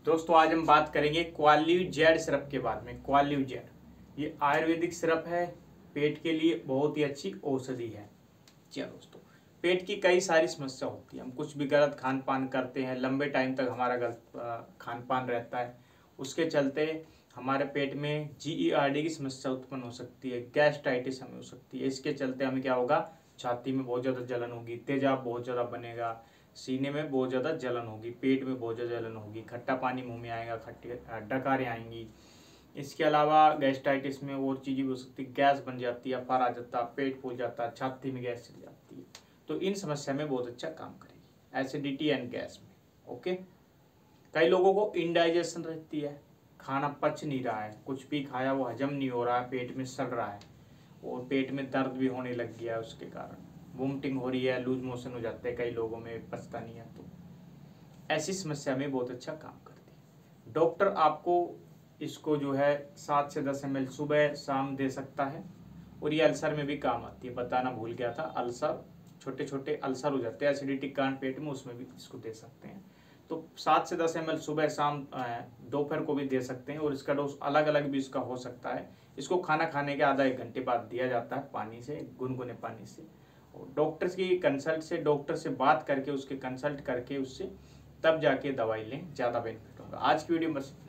दोस्तों आज हम बात करेंगे क्वालिजेड सिरप के बारे में। क्वालिजेड ये आयुर्वेदिक सिरप है, पेट के लिए बहुत ही अच्छी औषधि है। जी हाँ दोस्तों, पेट की कई सारी समस्या होती है। हम कुछ भी गलत खान पान करते हैं, लंबे टाइम तक हमारा गलत खान पान रहता है, उसके चलते हमारे पेट में GERD की समस्या उत्पन्न हो सकती है, गैस्ट्राइटिस हमें हो सकती है। इसके चलते हमें क्या होगा, छाती में बहुत ज़्यादा जलन होगी, तेजाब बहुत ज़्यादा बनेगा, सीने में बहुत ज़्यादा जलन होगी, पेट में बहुत ज़्यादा जलन होगी, खट्टा पानी मुंह में आएगा, खट्टी डकारें आएंगी। इसके अलावा गैस्ट्राइटिस में और चीज़ें भी हो सकती है, गैस बन जाती है, अफारा आ जाता है, पेट फूल जाता है, छाती में गैस चली जाती है। तो इन समस्या में बहुत अच्छा काम करेगी, एसिडिटी एंड गैस में। ओके, कई लोगों को इंडाइजेशन रहती है, खाना पच नहीं रहा है, कुछ भी खाया वो हजम नहीं हो रहा है, पेट में सड़ रहा है और पेट में दर्द भी होने लग गया है, उसके कारण वोमिटिंग हो रही है, लूज मोशन हो जाते हैं, कई लोगों में पचता नहीं है। तो ऐसी समस्या में बहुत अच्छा काम करती है। डॉक्टर आपको इसको जो है 7 से 10 ml सुबह शाम दे सकता है। और ये अल्सर में भी काम आती है, बताना भूल गया था, अल्सर छोटे छोटे अल्सर हो जाते हैं एसिडिटी कारण पेट में, उसमें भी इसको दे सकते हैं। तो 7 से 10 ml सुबह शाम दोपहर को भी दे सकते हैं। और इसका डोज अलग अलग भी इसका हो सकता है। इसको खाना खाने के आधा 1 घंटे बाद दिया जाता है, पानी से, गुनगुने पानी से। और डॉक्टर की कंसल्ट से, डॉक्टर से बात करके, उसके कंसल्ट करके उससे तब जाके दवाई लें, ज़्यादा बेनिफिट होगा। आज की वीडियो बस